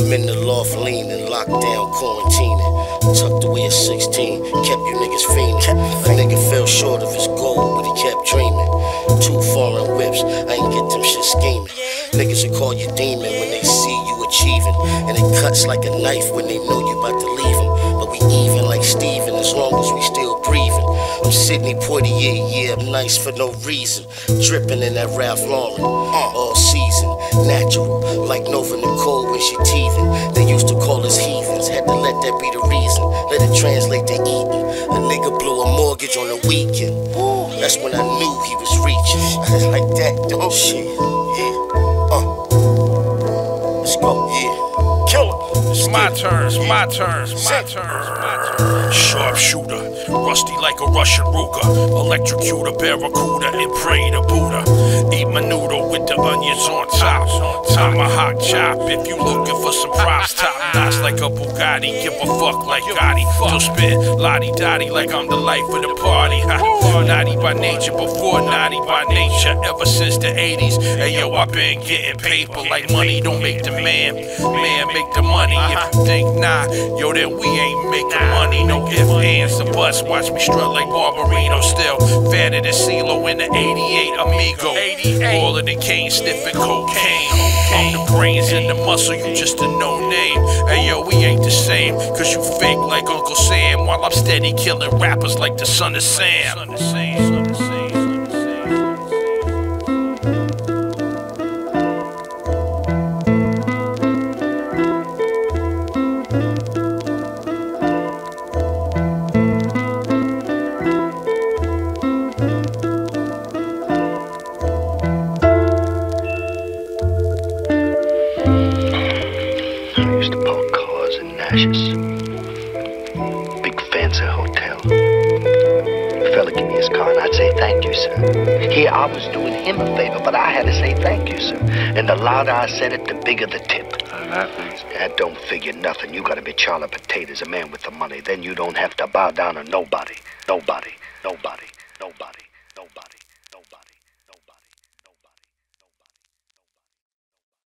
I'm in the loft leaning, locked down, quarantining. Tucked away at 16, kept you niggas fiending. A nigga fell short of his goal, but he kept dreaming. 2 foreign whips, I ain't get them shit scheming. Niggas will call you demon when they see you achieving. And it cuts like a knife when they know you about to leave them. But we even like Steven as long as we still breathing. I'm Sidney Poitier, yeah, I'm nice for no reason. Dripping in that Ralph Lauren, all season. Natural, like Nova Nicole when she teething. They used to call us heathens, had to let that be the reason. Let it translate to eating. A nigga blew a mortgage on the weekend. That's when I knew he was reaching. Like that, though. Shit, yeah. Let's go, yeah. Killer. My turn, my turn, my turn. Sharpshooter, rusty like a Russian Ruger. Electrocute a barracuda and pray to Buddha. Eat my noodle with the onions on top. Tomahawk chop if you looking for some props. Top notch like a Bugatti. Give a fuck like Gotti. Till spit lottie-dottie like I'm the life of the party. Naughty by nature before naughty by nature. Ever since the 80s. Hey yo, I been getting paper like money don't make the man. Man make the money. If you think nah, yo then we ain't making money. No ifs, ands, or buts. Watch me strut like Barbarino. Still fatter than CeeLo in the 88 Amigo. Baller than Kane sniffing cocaine. I'm the brains and the muscle, you just a no name. Hey yo, we ain't the same, cause you fake like Uncle Sam, while I'm steady killing rappers like the son of Sam. Big fancy hotel. The fella give me his car and I'd say thank you, sir. Here I was doing him a favor, but I had to say thank you, sir. And the louder I said it, the bigger the tip. That don't figure nothing. You gotta be Charlie Potatoes, a man with the money. Then you don't have to bow down to nobody. Nobody. Nobody. Nobody.